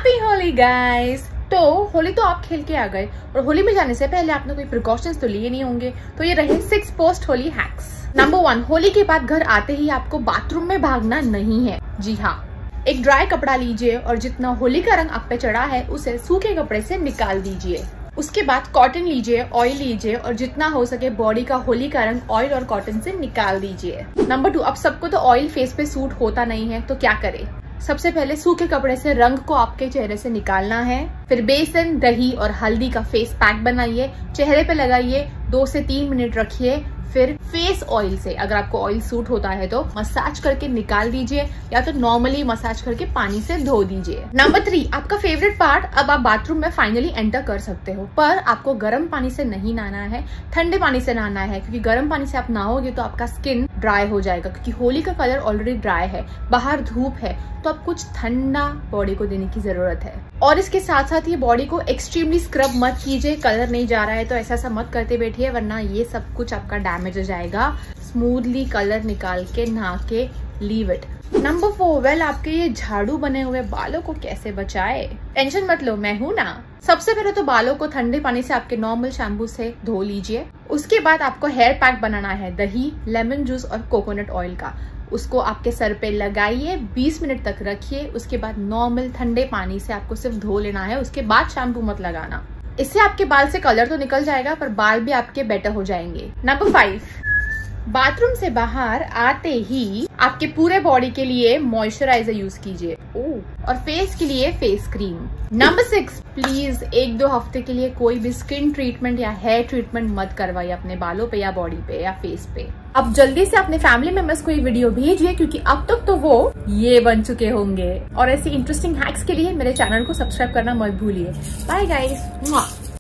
Happy Holi guys. तो होली तो आप खेल के आ गए और होली में जाने से पहले आपने कोई प्रिकॉशंस तो लिए नहीं होंगे। तो ये रहे 6 post Holi hacks. Number 1, Holi के बाद घर आते ही आपको बाथरूम में भागना नहीं है। जी हाँ, एक ड्राई कपड़ा लीजिए और जितना होली का रंग आप पे चढ़ा है उसे सूखे कपड़े से निकाल दीजिए। उसके बाद कॉटन लीजिए, ऑयल लीजिए और जितना हो सके बॉडी का होली का रंग ऑयल और कॉटन से निकाल दीजिए। नंबर 2, अब सबको तो ऑयल फेस पे सूट होता नहीं है तो क्या करें। सबसे पहले सूखे कपड़े से रंग को आपके चेहरे से निकालना है। फिर बेसन, दही और हल्दी का फेस पैक बनाइए, चेहरे पे लगाइए, 2 से 3 मिनट रखिए। फिर फेस ऑयल से, अगर आपको ऑयल सूट होता है तो मसाज करके निकाल दीजिए या तो नॉर्मली मसाज करके पानी से धो दीजिए। नंबर 3, आपका फेवरेट पार्ट, अब आप बाथरूम में फाइनली एंटर कर सकते हो, पर आपको गर्म पानी से नहीं नहाना है, ठंडे पानी से नहाना है। क्योंकि गर्म पानी से आप नहाओगे तो आपका स्किन ड्राई हो जाएगा, क्योंकि होली का कलर ऑलरेडी ड्राई है, बाहर धूप है, तो अब कुछ ठंडा बॉडी को देने की जरूरत है। और इसके साथ साथ ये बॉडी को एक्सट्रीमली स्क्रब मत कीजिए। कलर नहीं जा रहा है तो ऐसा मत करते बैठिए, वरना ये सब कुछ आपका डैमेज हो जाएगा। स्मूथली कलर निकाल के नहा के लीव इट। नंबर 4, वेल आपके ये झाड़ू बने हुए बालों को कैसे बचाए। टेंशन मत लो, मैं हूं ना। सबसे पहले तो बालों को ठंडे पानी से आपके नॉर्मल शैम्पू से धो लीजिए। उसके बाद आपको हेयर पैक बनाना है, दही, लेमन जूस और कोकोनट ऑयल का। उसको आपके सर पे लगाइए, 20 मिनट तक रखिए। उसके बाद नॉर्मल ठंडे पानी से आपको सिर्फ धो लेना है, उसके बाद शैम्पू मत लगाना। इससे आपके बाल से कलर तो निकल जाएगा पर बाल भी आपके बेटर हो जाएंगे। नंबर 5, बाथरूम से बाहर आते ही आपके पूरे बॉडी के लिए मॉइस्चराइजर यूज कीजिए और फेस के लिए फेस क्रीम। नंबर 6, प्लीज 1-2 हफ्ते के लिए कोई भी स्किन ट्रीटमेंट या हेयर ट्रीटमेंट मत करवाइए अपने बालों पे या बॉडी पे या फेस पे। अब जल्दी से अपने फैमिली मेंबर्स को ये वीडियो भेजिए, क्योंकि अब तक तो वो ये बन चुके होंगे। और ऐसी इंटरेस्टिंग हैक्स के लिए मेरे चैनल को सब्सक्राइब करना मत भूलिए। Bye guys.